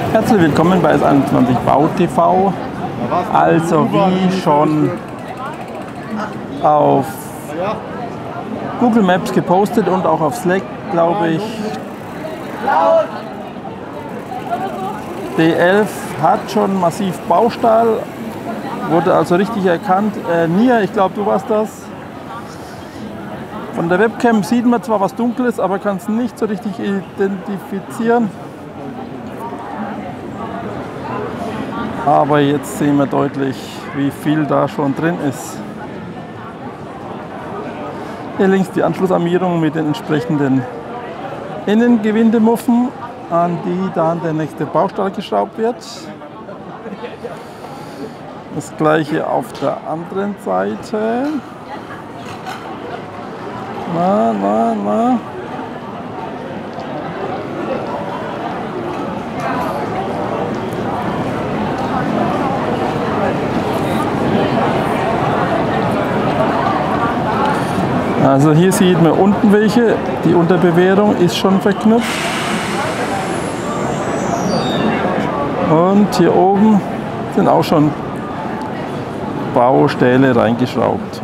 Herzlich willkommen bei S21 Bau TV. Also wie schon auf Google Maps gepostet und auch auf Slack, glaube ich. D11 hat schon massiv Baustahl, wurde also richtig erkannt. Nia, ich glaube, du warst das. Von der Webcam sieht man zwar was Dunkles, aber kann es nicht so richtig identifizieren. Aber jetzt sehen wir deutlich, wie viel da schon drin ist. Hier links die Anschlussarmierung mit den entsprechenden Innengewindemuffen, an die dann der nächste Baustahl geschraubt wird. Das gleiche auf der anderen Seite. Na. Also hier sieht man unten welche, die Unterbewehrung ist schon verknüpft. Und hier oben sind auch schon Baustähle reingeschraubt.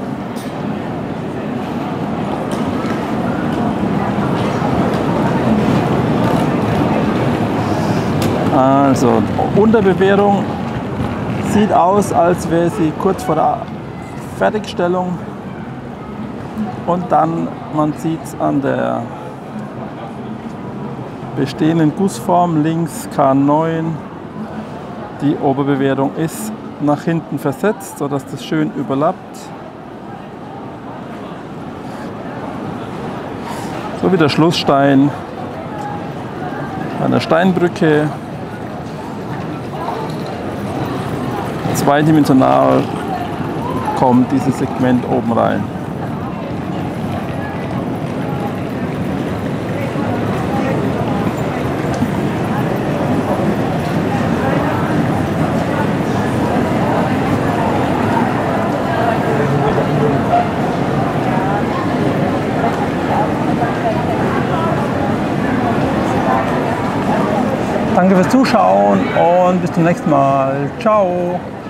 Also Unterbewehrung sieht aus, als wäre sie kurz vor der Fertigstellung. Und dann, man sieht es an der bestehenden Gussform, links K9, die Oberbewehrung ist nach hinten versetzt, sodass das schön überlappt. So wie der Schlussstein an der Steinbrücke. Zweidimensional kommt dieses Segment oben rein. Danke fürs Zuschauen und bis zum nächsten Mal. Ciao!